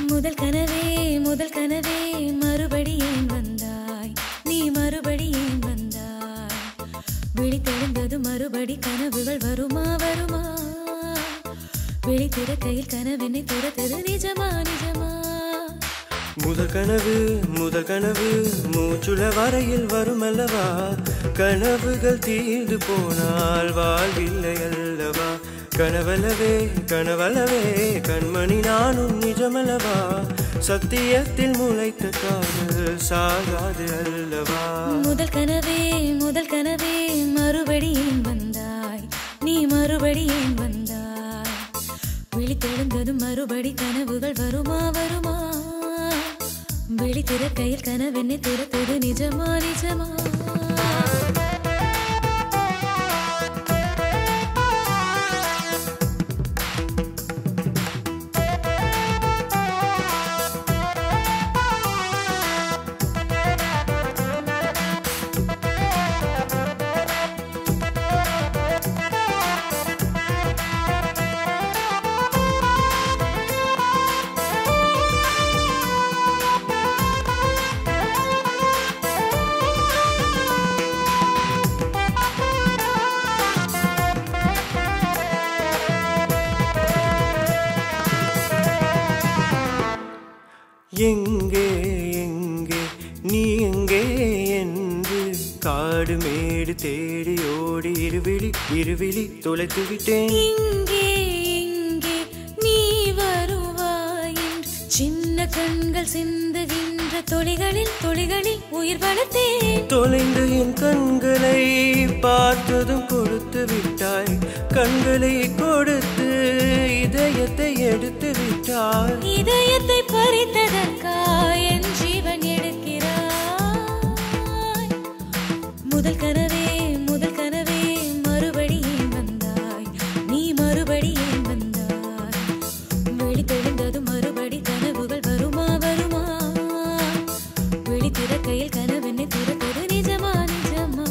முதல் கனவே மறுபடி ஏன் வந்தாய் நீ மறுபடி ஏன் வந்தாய் விழித்தெழுந்தது மறுபடி கனவுகள் வருமா வருமா விழித்திற கையில் கனவென்னை துரத்தது நிஜமா நிஜமா முதல் கனவு மூச்சுள வரையில் வருமல்லவா கனவுகள் தீர்ந்து போனால் வாழ்வில்லை அல்லவா கனவல்லவே கனவல்லவே கண்மணி நானும் நிஜமல்லவா சத்தியத்தில் முளைத்த காதல் சாகாது அல்லவா முதல் கனவே மறுபடி ஏன் வந்தாய் நீ மறுபடி ஏன் வந்தாய் விழித்தெழுந்தது மறுபடி கனவுகள் வருமா வருமா விழித்திற கையில் கனவென்னை துரத்தது நிஜமா நிஜமா எங்கே எங்கே நீ எங்கே என்று காடு மேடு தேடி ஓடி இருவிழி தொலைத்து விட்டேன் இங்கே இங்கே நீ வருவாய் என்று சின்ன கண்கள் சிந்துகின்ற தொழிகளில் உயிர் வளர்த்தேன் தொலைந்து என் கண்களை பார்த்ததும் கொடுத்து விட்டாய் கண்களை கொடுத்து இதயத்தை எடுத்து விட்டாய் இதயத்தை பறித்ததற்காய் என் ஜீவன் எடுக்கிறாய் முதல் கனவே மறுபடி ஏன் வந்தாய் நீ மறுபடி ஏன் வந்தாய் விழித்தெழுந்தது மறுபடி கனவுகள் வருமா வருமா விழித்திற கையில் கனவென்னை துரத்தது நிஜமா நிஜமா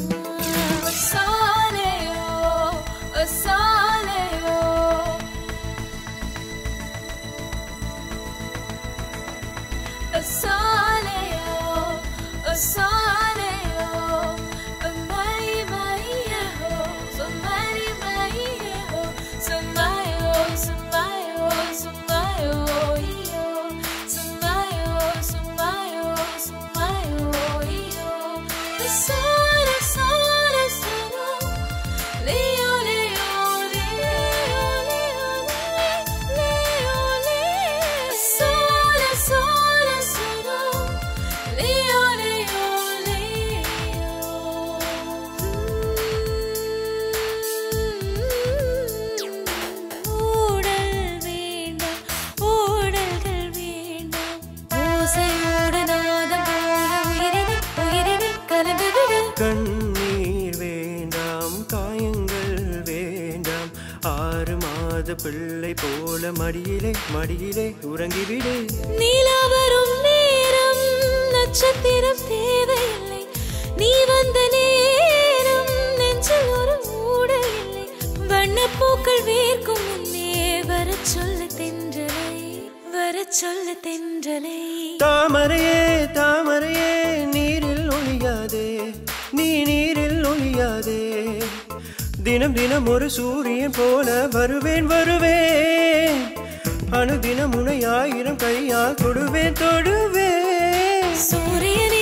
கண்ணீர் வேண்டாம் காயங்கள் வேண்டாம் 6 மாத பிள்ளை போல மடியிலே உறங்கிவிடு நீலா வரும் நேரம் நட்சத்திரம் தேவையில்லை நீ வந்த நேரம் நெஞ்சில் ஒரு மூடல் இல்லை வண்ணப்பூக்கள் வேர்க்கும் முன்னே வரச் சொல்ல தென்றலை தாமரையே நீரில் ஒளியாதே தினம் ஒரு சூரியன் போல வருவேன் அனுதினம் உன்னை 1000 கையால் தொடுவேன் சூரியனே